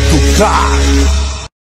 Car.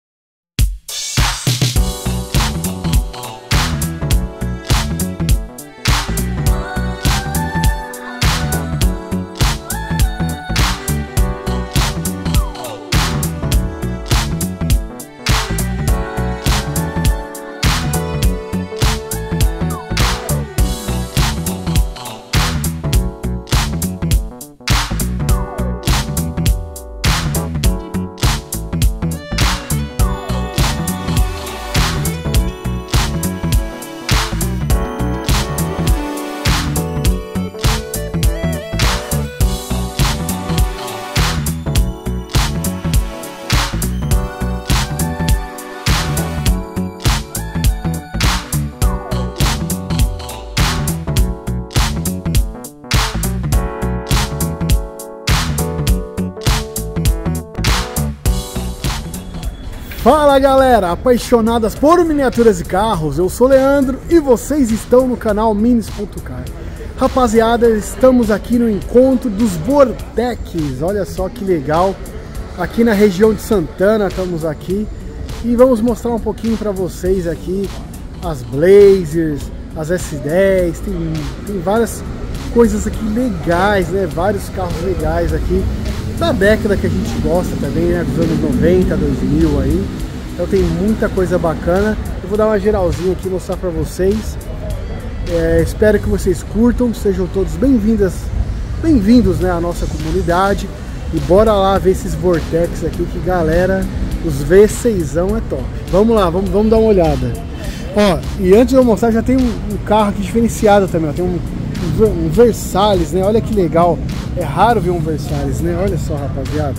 Fala galera, apaixonadas por miniaturas e carros, eu sou o Leandro e vocês estão no canal Minis.car. Rapaziada, estamos aqui no encontro dos Vortex, olha só que legal, aqui na região de Santana estamos aqui e vamos mostrar um pouquinho para vocês aqui as Blazers, as S10, tem várias coisas aqui legais, né? Vários carros legais aqui da década que a gente gosta também, né? Dos anos 90, 2000 aí. Então tem muita coisa bacana. Eu vou dar uma geralzinha aqui, mostrar pra vocês. Espero que vocês curtam, sejam todos bem-vindos, né, à nossa comunidade. E bora lá ver esses Vortex aqui, que galera, os V6ão é top. Vamos lá, vamos dar uma olhada. Ó, e antes de eu mostrar, já tem um carro aqui diferenciado também, ó. Tem um Versalhes, né? Olha que legal. É raro ver um Versalhes, né? Olha só, rapaziada.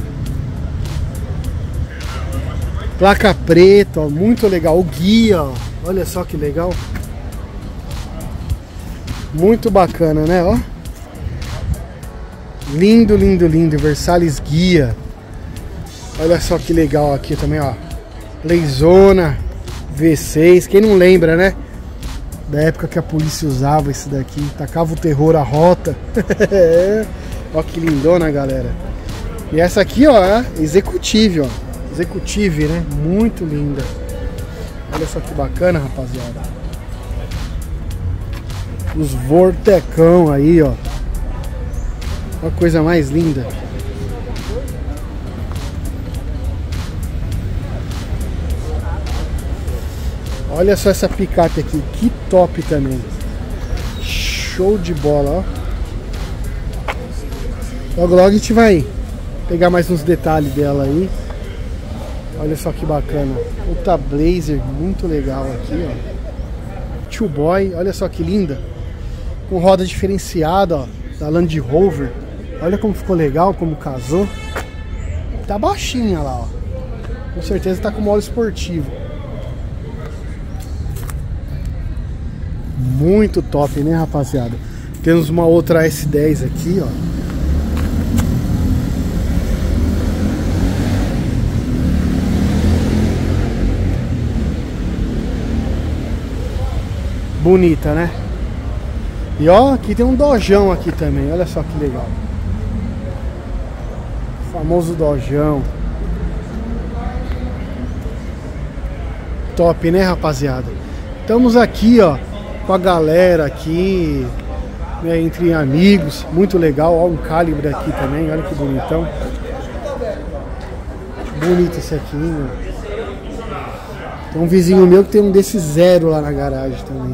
Placa preta, ó, muito legal. O guia, ó. Olha só que legal. Muito bacana, né? Ó. Lindo, lindo, lindo. Versalhes guia. Olha só que legal aqui também, ó. Playzona V6. Quem não lembra, né? Da época que a polícia usava esse daqui. Tacava o terror à rota. Ó que lindona, galera. E essa aqui, ó, é Executive, ó. Executive, né? Muito linda. Olha só que bacana, rapaziada. Os Vortecão aí, ó. Uma coisa mais linda. Olha só essa picape aqui, que top também. Show de bola, ó. Logo logo a gente vai pegar mais uns detalhes dela aí. Olha só que bacana. Puta Blazer, muito legal aqui, ó. Two Boy, olha só que linda. Com roda diferenciada, ó, da Land Rover. Olha como ficou legal, como casou. Tá baixinha lá, ó. Com certeza tá com modo esportivo. Muito top, né, rapaziada? Temos uma outra S10 aqui, ó. Bonita, né? E ó, aqui tem um dojão aqui também. Olha só que legal. O famoso dojão. Top, né, rapaziada? Estamos aqui, ó, com a galera aqui, né, entre amigos. Muito legal. Ó, um Calibre aqui também. Olha que bonitão. Bonito esse aqui, ó. Tem um vizinho meu que tem um desse zero lá na garagem também.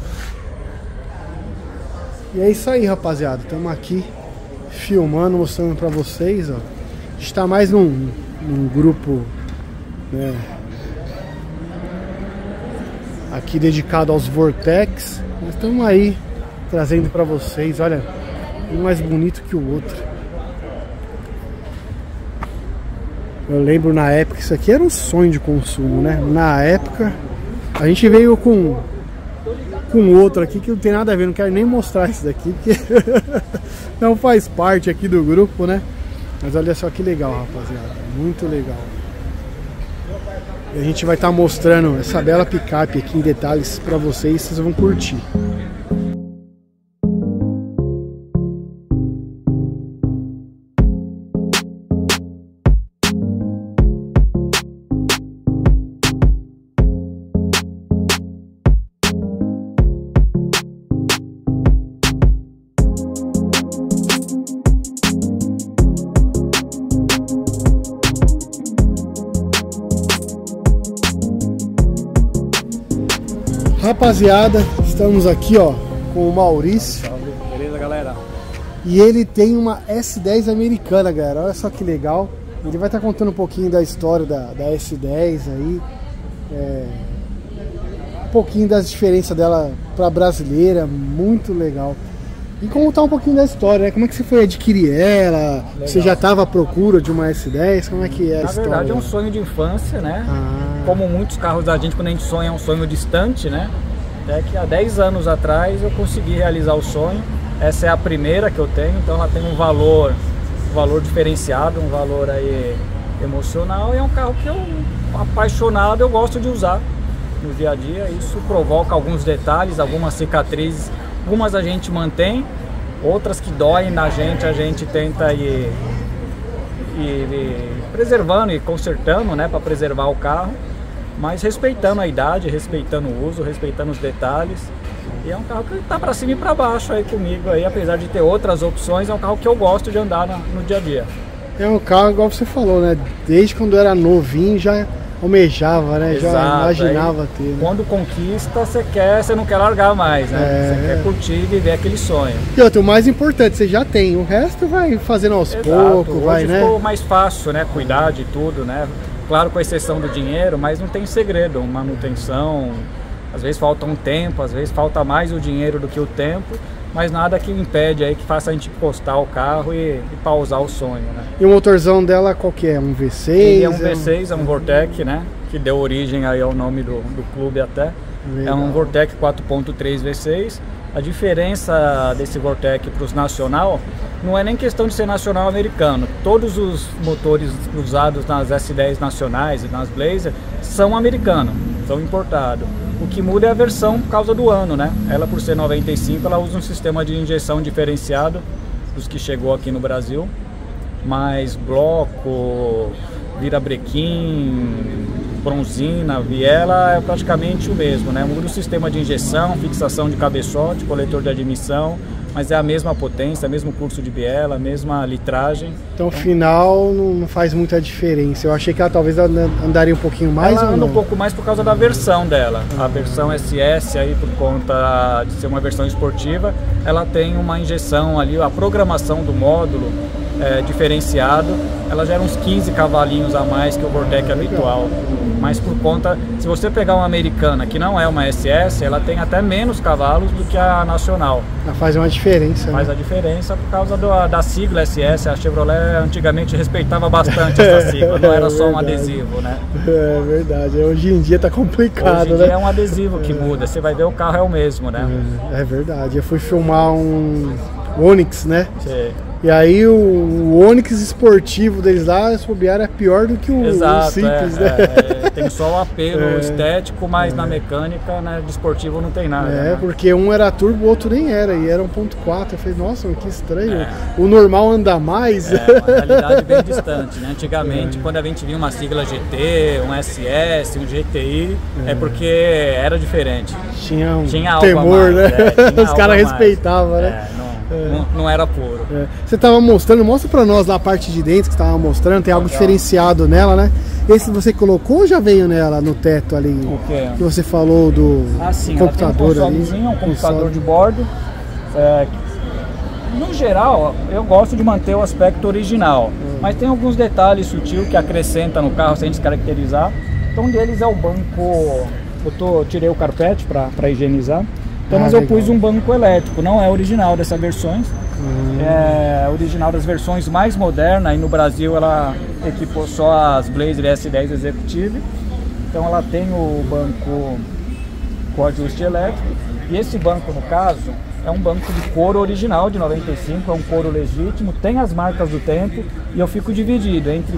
E é isso aí, rapaziada. Estamos aqui filmando, mostrando pra vocês, ó. A gente tá mais num grupo, né, aqui dedicado aos Vortex. Nós estamos aí trazendo pra vocês. Olha, um mais bonito que o outro. Eu lembro na época, isso aqui era um sonho de consumo, né? Na época, a gente veio com outro aqui que não tem nada a ver, não quero nem mostrar esse daqui, porque não faz parte aqui do grupo, né? Mas olha só que legal, rapaziada, muito legal. E a gente vai estar mostrando essa bela picape aqui em detalhes pra vocês, vocês vão curtir. Rapaziada, estamos aqui ó com o Maurício. Salve, beleza galera? E ele tem uma S10 americana, galera. Olha só que legal. Ele vai estar contando um pouquinho da história da S10 aí, um pouquinho das diferenças dela para brasileira, muito legal. E contar um pouquinho da história, né? Como é que você foi adquirir ela? Legal. Você já estava à procura de uma S10? Como é que é a história? Na verdade é um sonho de infância, né? Como muitos carros da gente, quando a gente sonha, é um sonho distante, né? Até que há 10 anos atrás eu consegui realizar o sonho. Essa é a primeira que eu tenho, então ela tem um valor diferenciado, um valor aí emocional, e é um carro que eu, apaixonado, eu gosto de usar no dia a dia. Isso provoca alguns detalhes, algumas cicatrizes. Algumas a gente mantém, outras que doem na gente, a gente tenta ir preservando e consertando, né, para preservar o carro, mas respeitando a idade, respeitando o uso, respeitando os detalhes. E é um carro que está para cima e para baixo aí comigo, aí, apesar de ter outras opções, é um carro que eu gosto de andar no dia a dia. É um carro, igual você falou, né, desde quando eu era novinho já almejava, né? Exato, já imaginava ter. Né? Quando conquista, você não quer largar mais, né? Você quer curtir e viver aquele sonho. E outro, o mais importante, você já tem. O resto vai fazendo aos poucos, vai, né? Ficou mais fácil, né? Cuidar de tudo, né? Claro, com exceção do dinheiro, mas não tem segredo. Manutenção, às vezes falta um tempo, às vezes falta mais o dinheiro do que o tempo. Mas nada que impede aí, que faça a gente encostar o carro e pausar o sonho, né? E o motorzão dela qual que é? Um V6? Ele é um V6, é um Vortec, né? Que deu origem aí ao nome do clube até. Legal. É um Vortec 4.3 V6. A diferença desse Vortec para os nacional não é nem questão de ser nacional americano. Todos os motores usados nas S10 nacionais e nas Blazer são americanos, são importados. O que muda é a versão por causa do ano, né? Ela, por ser 95, ela usa um sistema de injeção diferenciado dos que chegou aqui no Brasil. Mas bloco, virabrequim, bronzina, viela é praticamente o mesmo, né? Muda o sistema de injeção, fixação de cabeçote, coletor de admissão, mas é a mesma potência, o mesmo curso de biela, a mesma litragem. Então, o final não faz muita diferença. Eu achei que ela talvez andaria um pouquinho mais. Ela ou anda não? Um pouco mais por causa da versão dela. A versão SS, aí, por conta de ser uma versão esportiva, ela tem uma injeção ali, a programação do módulo diferenciado. Ela gera uns 15 cavalinhos a mais que o Vortec habitual. Mas por conta, se você pegar uma americana que não é uma SS, ela tem até menos cavalos do que a nacional. Ela faz uma diferença. Faz, né? A diferença por causa da sigla SS. A Chevrolet antigamente respeitava bastante essa sigla, não era só um adesivo, né? É verdade, hoje em dia tá complicado, hoje em né? dia é um adesivo que muda, você vai ver o carro é o mesmo, né? É verdade, eu fui filmar um Onix, né? Sim. E aí o Onix esportivo deles lá, se bobear, é pior do que o simples, né? Tem só o apelo estético, mas na mecânica, né, de esportivo não tem nada. Né? Porque um era turbo, o outro nem era, e era 1.4. Eu falei, nossa, que estranho. O normal anda mais. Uma realidade bem distante, né? Antigamente, quando a gente via uma sigla GT, um SS, um GTI, é porque era diferente. Tinha algo temor, a mais, né? Os caras respeitavam, né? Não era puro. Você estava mostrando, mostra pra nós lá a parte de dentro que você estava mostrando, tem algo diferenciado nela, né? Esse você colocou ou já veio nela no teto ali? O quê? Que você falou do computador ali? Um computador de bordo. No geral, eu gosto de manter o aspecto original, mas tem alguns detalhes sutis que acrescenta no carro sem descaracterizar. Então, um deles é o banco. Tirei o carpete para higienizar. Então, mas eu pus um banco elétrico, não é original dessas versões, é original das versões mais modernas, e no Brasil ela equipou só as Blazer S10 Executive, então ela tem o banco com ajuste elétrico, e esse banco, no caso, é um banco de couro original de 95, é um couro legítimo, tem as marcas do tempo, e eu fico dividido entre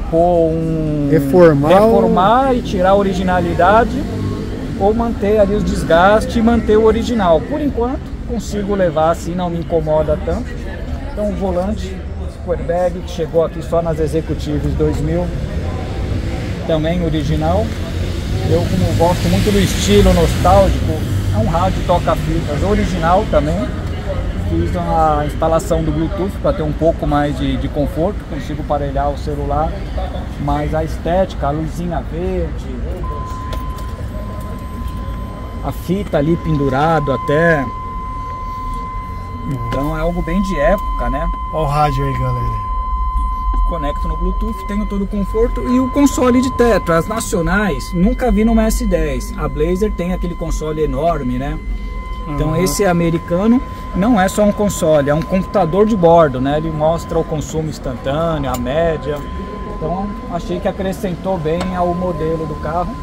reformar e tirar a originalidade, ou manter ali os desgastes e manter o original. Por enquanto, consigo levar assim, não me incomoda tanto. Então, o volante, o airbag, que chegou aqui só nas Executives 2000, também original. Eu, como gosto muito do estilo nostálgico, é um rádio toca-fitas original também. Fiz a instalação do Bluetooth para ter um pouco mais de conforto, consigo aparelhar o celular, mas a estética, a luzinha verde, a fita ali pendurado até. Então é algo bem de época, né? Olha o rádio aí, galera. Conecto no Bluetooth, tenho todo o conforto e o console de teto. As nacionais nunca vi numa S10. A Blazer tem aquele console enorme, né? Então esse americano não é só um console, é um computador de bordo, né? Ele mostra o consumo instantâneo, a média. Então achei que acrescentou bem ao modelo do carro.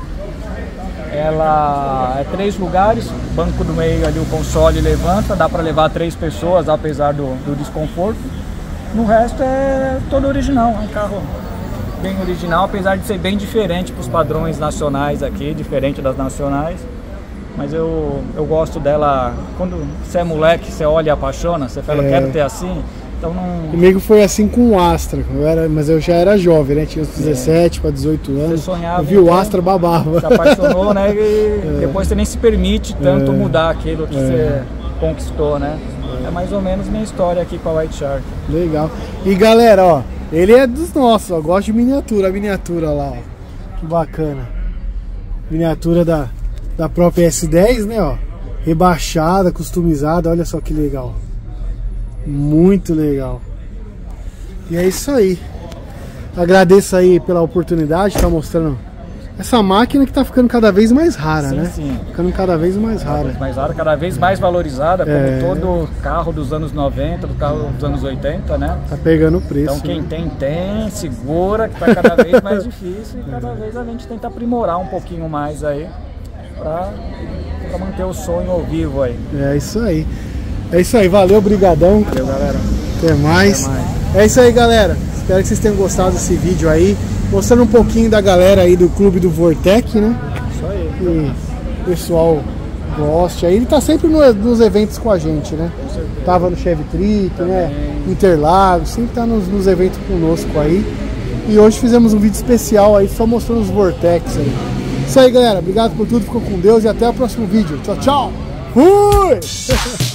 Ela é 3 lugares, banco do meio ali, o console levanta, dá para levar 3 pessoas, apesar do desconforto. No resto é todo original, é um carro bem original, apesar de ser bem diferente para os padrões nacionais aqui, diferente das nacionais. Mas eu gosto dela, quando você é moleque, você olha e apaixona, você fala, quero ter assim. Então não... Comigo foi assim com o Astra, mas eu já era jovem, né? Tinha uns 17 para 18 anos. Você sonhava, eu vi o Astra, babava. Se apaixonou, né? E depois você nem se permite tanto mudar aquilo que você conquistou, né? É mais ou menos minha história aqui com a White Shark. Legal. E galera, ó, ele é dos nossos, ó, gosto de miniatura, a miniatura lá, ó. Que bacana. Miniatura da própria S10, né, ó. Rebaixada, customizada, olha só que legal. Muito legal. E é isso aí. Agradeço aí pela oportunidade de estar mostrando essa máquina que está ficando cada vez mais rara, né? Sim. Ficando cada vez mais rara. Cada vez mais valorizada, como todo carro dos anos 90, do carro dos anos 80, né? Tá pegando o preço. Então quem tem, segura, que tá cada vez mais difícil e cada vez a gente tenta aprimorar um pouquinho mais aí para manter o sonho ao vivo aí. É isso aí. É isso aí, valeu, brigadão. Valeu, galera. Até mais. É isso aí, galera. Espero que vocês tenham gostado desse vídeo aí, mostrando um pouquinho da galera aí do Clube do Vortec, né? Isso aí. E o pessoal goste aí. Ele tá sempre nos eventos com a gente, né? Tava no Chevy Trip, né? Interlagos, sempre tá nos eventos conosco aí. E hoje fizemos um vídeo especial aí, só mostrando os Vortex aí. Isso aí, galera. Obrigado por tudo, ficou com Deus e até o próximo vídeo. Tchau, tchau. Fui!